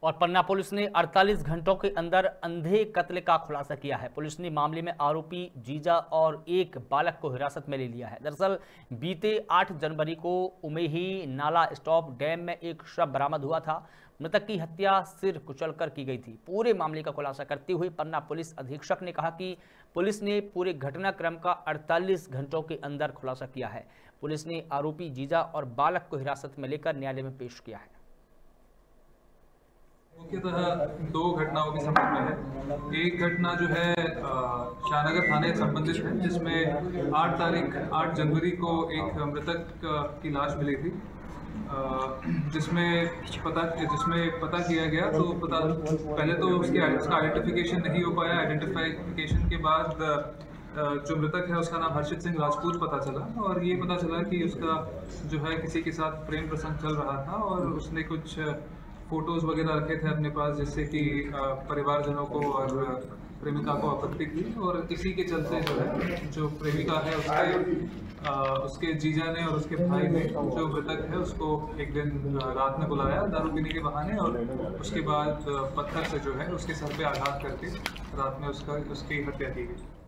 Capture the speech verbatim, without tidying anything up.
और पन्ना पुलिस ने अड़तालीस घंटों के अंदर अंधे कत्ल का खुलासा किया है। पुलिस ने मामले में आरोपी जीजा और एक बालक को हिरासत में ले लिया है। दरअसल बीते आठ जनवरी को उमेही नाला स्टॉप डैम में एक शव बरामद हुआ था। मृतक की हत्या सिर कुचलकर की गई थी। पूरे मामले का खुलासा करते हुए पन्ना पुलिस अधीक्षक ने कहा कि पुलिस ने पूरे घटनाक्रम का अड़तालीस घंटों के अंदर खुलासा किया है। पुलिस ने आरोपी जीजा और बालक को हिरासत में लेकर न्यायालय में पेश किया है। मुख्यतः दो घटनाओं के संबंध में है। एक घटना जो है शाहनगर थाने से संबंधित है, जिसमें आठ तारीख आठ जनवरी को एक मृतक की लाश मिली थी, जिसमें पता जिसमें पता किया गया तो पता पहले तो उसकी उसका आइडेंटिफिकेशन नहीं हो पाया। आइडेंटिफिकेशन के बाद जो मृतक है उसका नाम हर्षित सिंह राजपूत पता चला, और ये पता चला कि उसका जो है किसी के साथ प्रेम प्रसंग चल रहा था और उसने कुछ फोटोज़ वगैरह रखे थे अपने पास, जिससे कि परिवारजनों को और प्रेमिका को आपत्ति थी। और इसी के चलते जो है जो प्रेमिका है उसके आ, उसके जीजा ने और उसके भाई ने जो मृतक है उसको एक दिन रात में बुलाया दारू पीने के बहाने, और उसके बाद पत्थर से जो है उसके सर पे आघात करके रात में उसका उसकी हत्या की गई।